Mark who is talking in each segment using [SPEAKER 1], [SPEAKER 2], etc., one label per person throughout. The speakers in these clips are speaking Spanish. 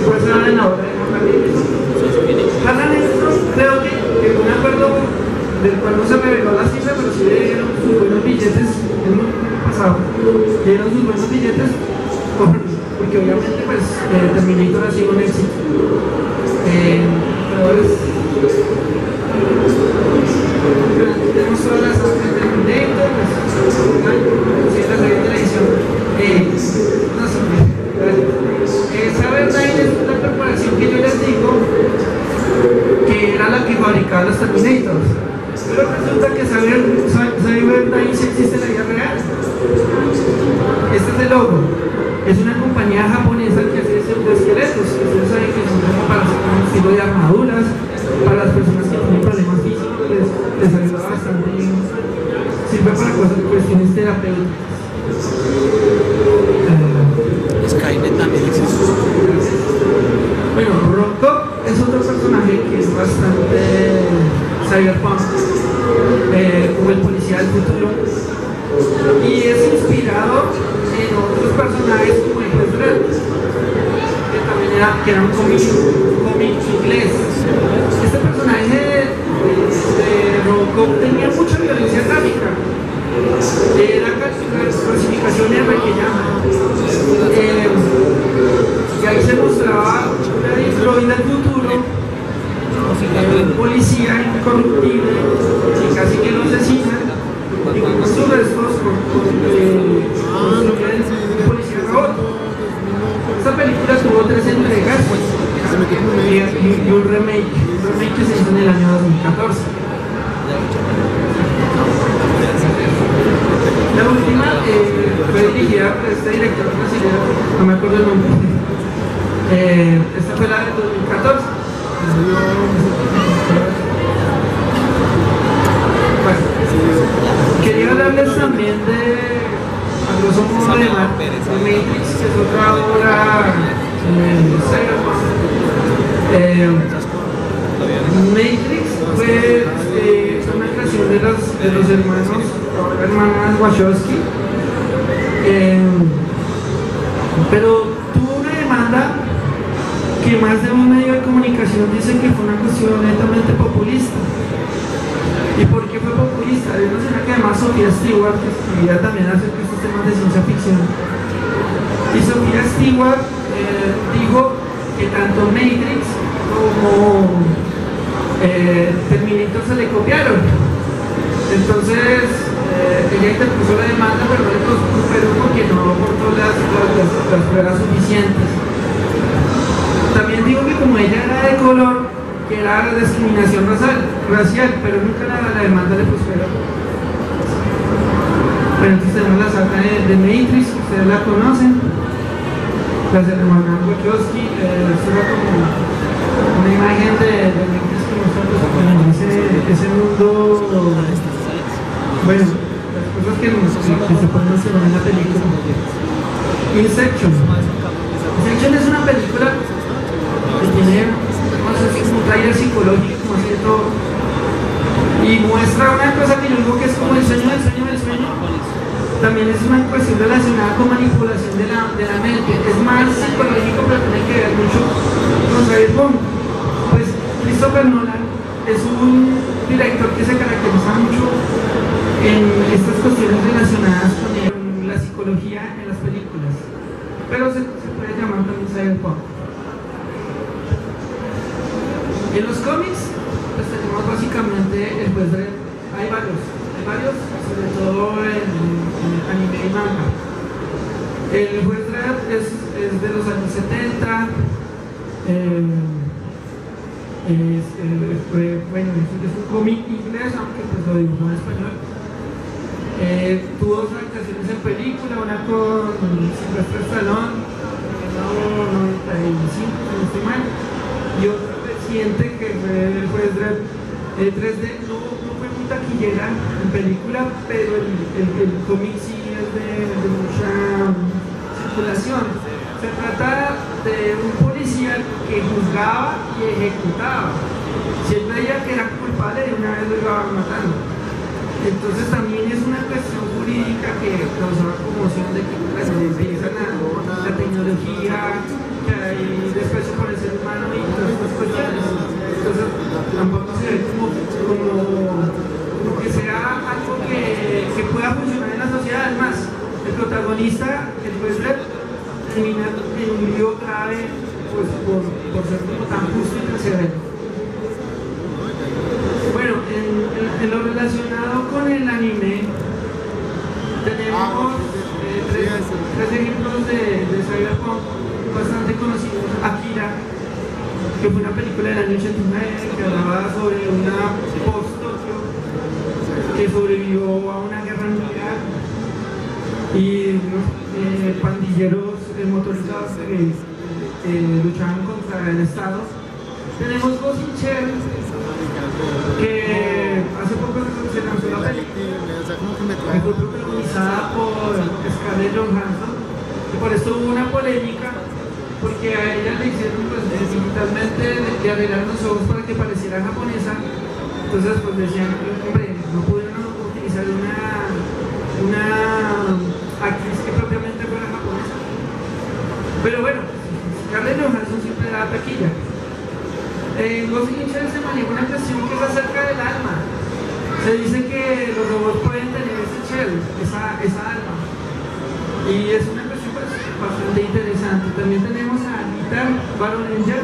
[SPEAKER 1] basada en la obra de Harlan Ellison. Harlan Ellison, creo que no me acuerdo del cual no se reveló la cifra, pero sí le dieron sus buenos billetes en el pasado. Le dieron sus buenos billetes porque obviamente pues Terminator ha sido un éxito. Pero tenemos todas las artes de Terminator, pues, la serie de televisión. No sé, Cyberdyne es una corporación que yo les digo que era la que fabricaba los Terminators. Pero resulta que Cyberdyne sí existe en la vida real. Este es el logo. Es una compañía japonesa que hace esqueletos. Ustedes saben que son como para hacer un estilo de armaduras. Para las personas que tienen problemas físicos les ayuda bastante. Sirve para cuestiones terapéuticas.
[SPEAKER 2] Skynet también existe.
[SPEAKER 1] Bueno, Robocop es otro personaje que es bastante cyberpunk, como el policía del futuro, y es inspirado en otros personajes como el juez Dredd, que era un cómic inglés. Este personaje de Robocop tenía mucha violencia gráfica. La clasificación R que llaman, y ahí se mostraba una Detroit del futuro, un policía incorruptible y casi que lo asesina, y con sus restos construyen un policía robot. Esta película tuvo 3 entregas y un remake que se hizo en el año 2014. La última fue dirigida por este director brasileño, no me acuerdo el nombre. Esta fue la de 2014. Bueno, quería hablarles también de, a grosso modo, de Matrix, que es otra obra cyberpunk. Matrix fue una creación de los hermanas Wachowski, pero tuvo una demanda que más de un medio de comunicación dice que fue una cuestión netamente populista. ¿Y por qué fue populista? Hay una señora que además Sofía Stewart, que escribía también acerca de estos temas de ciencia ficción, y Sofía Stewart dijo que tanto Matrix como Terminator se le copiaron. Entonces ella interpuso la demanda, pero no le prosperó porque no aportó las pruebas suficientes. También digo que como ella era de color, que era discriminación racial, pero nunca la demanda le prosperó. Bueno, entonces tenemos la saga de Matrix, ustedes la conocen. Las hermanas Wachowski, esto era como una imagen de Matrix que nosotros ese mundo. Bueno, las cosas que se pueden hacer en la película. Inception. Inception es una película que tiene un trailer psicológico, como así de todo, y muestra una cosa que yo digo que es como el sueño del sueño del sueño. También es una cuestión relacionada con manipulación de la mente. Es más psicológico, pero tiene que ver mucho con cyberpunk. Pues Christopher Nolan es un director que se caracteriza mucho en estas cuestiones relacionadas con la psicología en las películas, pero se puede llamar también cyberpunk. En los cómics pues tenemos básicamente el juez Dredd. Hay varios, sobre todo en anime y manga. El juez Dredd es de los años 70. Bueno, es un cómic inglés, aunque pues lo dibujó en español. Tuvo 2 adaptaciones en película, una con Sylvester Stallone en el 95, si no estoy mal, y otra reciente que fue el juez Dredd 3D. No fue muy taquillera en película, pero el cómic sí es de mucha circulación. Se trata de un policía que juzgaba y ejecutaba. Si él veía que era culpable, de una vez lo iba matando. Entonces también es una cuestión jurídica que causaba conmoción de que se utilizan la tecnología, que hay desprecio por protagonista, el juez Dredd, termina en un lío grave pues, por ser como tan justo y tan severo. Bueno, en lo relacionado con el anime, tenemos tres ejemplos de cyberpunk bastante conocidos. Akira, que fue una película del año 89 que hablaba sobre una post-Tokio que sobrevivió a una guerra nuclear y unos pandilleros motorizados que luchaban contra el Estado. Tenemos Ghost in Shell, que hace poco se lanzó la película, que fue protagonizada por Scarlett Johansson, y por esto hubo una polémica, porque a ella le hicieron pues, digitalmente de arreglar los ojos para que pareciera japonesa. Entonces pues decían, hombre, no pudieron utilizar una actriz que propiamente fuera japonesa. Pero bueno, Scarlett Johansson siempre da taquilla. En Ghost in Shell se maneja una cuestión que es acerca del alma. Se dice que los robots pueden tener ese shell, esa alma. Y es una cuestión pues, bastante interesante. También tenemos a Alita Battle Angel,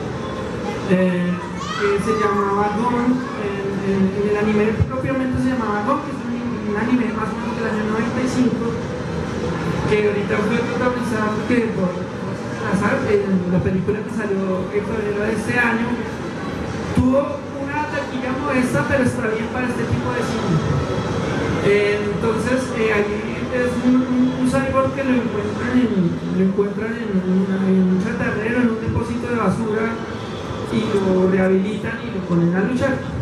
[SPEAKER 1] que se llamaba Gon. En el anime propiamente se llamaba Gon, que es un anime más o menos del año 95, que ahorita fue protagonizado porque en la película que salió en febrero de este año tuvo una taquilla modesta, pero está bien para este tipo de cine. Entonces ahí es un cyborg que lo encuentran en un chatarrero, en un depósito de basura, y lo rehabilitan y lo ponen a luchar.